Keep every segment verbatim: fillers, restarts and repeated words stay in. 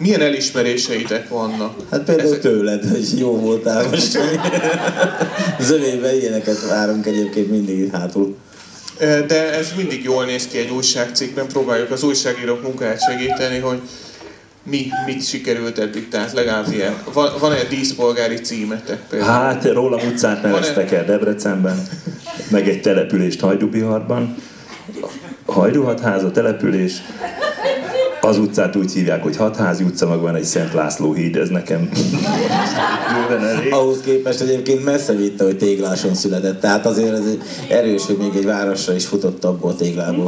milyen elismeréseitek vannak? Hát például Ezek... tőled, hogy jó voltál most. Zövében ilyeneket várunk egyébként mindig hátul. De ez mindig jól néz ki egy újságcikkben, próbáljuk az újságírók munkáját segíteni, hogy mi, mit sikerült eddig, tehát legalább ilyen. Van, van-e díszpolgári címetek például? Hát rólam utcát neveztek el Debrecenben, meg egy települést Hajdúbiharban. Hajdúhatháza település. Az utcát úgy hívják, hogy Hatházi utca, meg van egy Szent László híd, ez nekem bőven elég. Ahhoz képest egyébként messze vitte, hogy Tégláson született, tehát azért ez erős, hogy még egy városra is futott abból a téglából.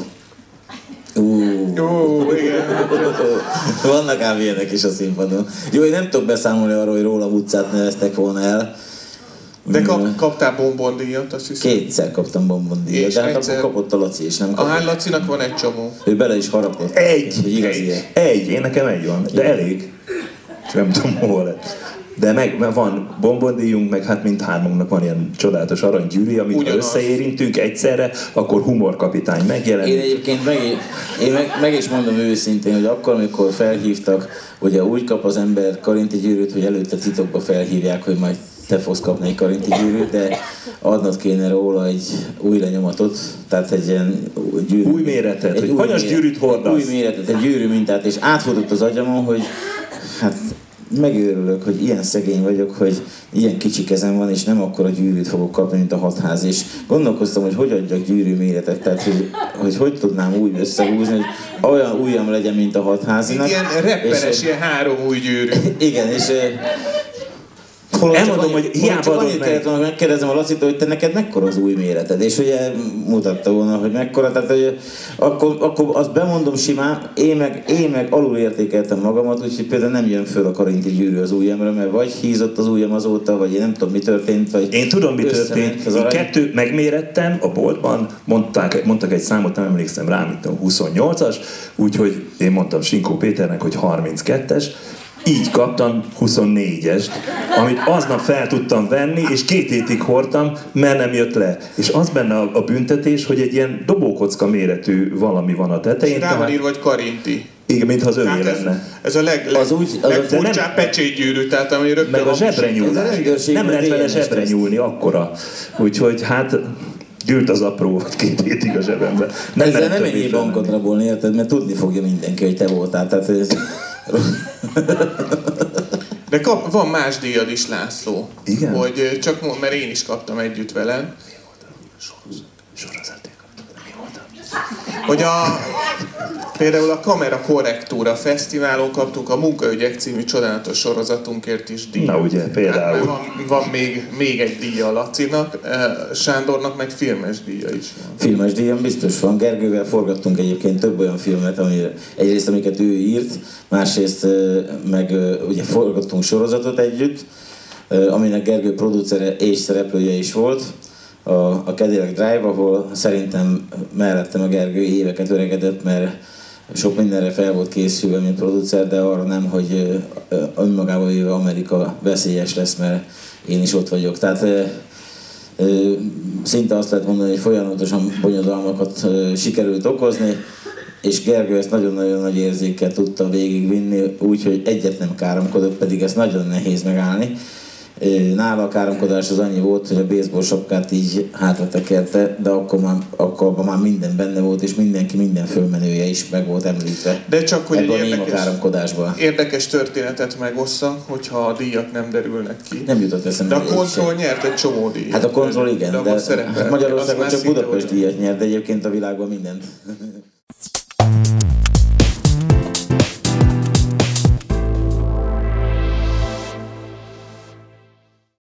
Uh. Jó, igen. Vannak ám ilyenek is a színpadon. Jó, én nem tudok beszámolni arról, hogy rólam utcát neveztek volna el. De kap, kaptál bombondíjat, azt hiszem. Kétszer kaptam bombondíjat, de hát egyszer... akkor kapott a Laci is, nem kapott. A Lacinak van egy csomó. Ő bele is harapott. Egy, hogy egy, egy, én nekem egy van, de elég. És nem tudom, hol lett. De meg, meg van bombondíjunk, meg hát mindhármunknak van ilyen csodálatos aranygyűrű, amit ugyanaz. Ha összeérintünk egyszerre, akkor humorkapitány megjelenik. Én egyébként meg, én meg, meg is mondom őszintén, hogy akkor, amikor felhívtak, ugye úgy kap az ember karinti gyűrűt, hogy előtte titokba felhívják, hogy majd te fogsz kapni egy karinti gyűrűt, de adnod kéne róla egy új lenyomatot, tehát egy ilyen gyűrű. Új méretet, egy hogy új hanyas méret, gyűrűt hordasz. Új méretet, egy gyűrű mintát, és átfutott az agyamon, hogy hát megőrülök, hogy ilyen szegény vagyok, hogy ilyen kicsi kezem van, és nem akkora gyűrűt fogok kapni, mint a hatház. És gondolkoztam, hogy hogy adjak gyűrű méretet, tehát hogy hogy, hogy tudnám úgy összehúzni, hogy olyan ujjam legyen, mint a hatházinak. Ilyen repperes, ilyen három új gyűrű. Igen, és elmondom, hogy hiába adod meg. Kellett volna megkérdezem a Lacitól, hogy te neked mekkora az új méreted, és ugye mutatta volna, hogy mekkora, tehát hogy akkor, akkor azt bemondom simán, én meg, én meg alulértékeltem magamat, úgyhogy például nem jön föl a karinti gyűrű az ujjamra, mert vagy hízott az ujjam azóta, vagy én nem tudom mi történt, vagy én tudom mi történt, én kettő megmérettem a boltban, mondták, mondtak egy számot, nem emlékszem rá, mint a huszonnyolcas, úgyhogy én mondtam Sinkó Péternek, hogy harminckettes, így kaptam huszonnégyest, amit aznap fel tudtam venni, és két hétig hordtam, mert nem jött le. És az benne a, a büntetés, hogy egy ilyen dobókocka méretű valami van a tetején. Rá van írva, hogy karinti. Igen, mintha az övé ez, lenne. Ez a leg, leg, az úgy, az legfurcsább pecsétgyűrű, tehát ami rögtön... Meg a zsebre nyúlás. Nem lehet vele zsebre nyúlni akkora. Úgyhogy hát... gyűlt az apró, két hétig a zsebembe. Nem ezzel nem ennyi bankot rabolni, érted? Mert tudni fogja mindenki, hogy te voltál. Tehát ez... De kap, van más díjad is, László. Igen? Hogy csak mond, mert én is kaptam együtt veled. Sorozatért kaptam, de mi voltam? Hogy a... Például a Kamera Korrektúra Fesztiválon kaptunk a Munkaügyek című csodálatos sorozatunkért is díjat. Na ugye, például. Hát, van, van még, még egy díja a Lacinak, Sándornak meg filmes díja is van. Filmes díjam biztos van. Gergővel forgattunk egyébként több olyan filmet, amire, egyrészt amiket ő írt, másrészt meg ugye forgattunk sorozatot együtt, aminek Gergő producere és szereplője is volt. A, a Cadillac Drive, ahol szerintem mellettem a Gergő éveket öregedett, mert sok mindenre fel volt készülve, mint producer, de arra nem, hogy önmagában véve Amerika veszélyes lesz, mert én is ott vagyok. Tehát szinte azt lehet mondani, hogy folyamatosan bonyodalmakat sikerült okozni, és Gergő ezt nagyon-nagyon nagy érzékkel tudta végigvinni, úgyhogy egyet nem káromkodott, pedig ezt nagyon nehéz megállni. Nála a káromkodás az annyi volt, hogy a baseball sapkát így hátra tekerte, de akkor már, akkor már minden benne volt, és mindenki, minden fölmenője is meg volt említve. De csak hogy egy érdekes, érdekes történetet megossza, hogyha a díjak nem derülnek ki. Nem jutott eszembe. De a Kontroll nyert egy csomó díjat. Hát a Kontroll igen, de, de hát Magyarországon csak Budapest díjat nyert, de egyébként a világban mindent.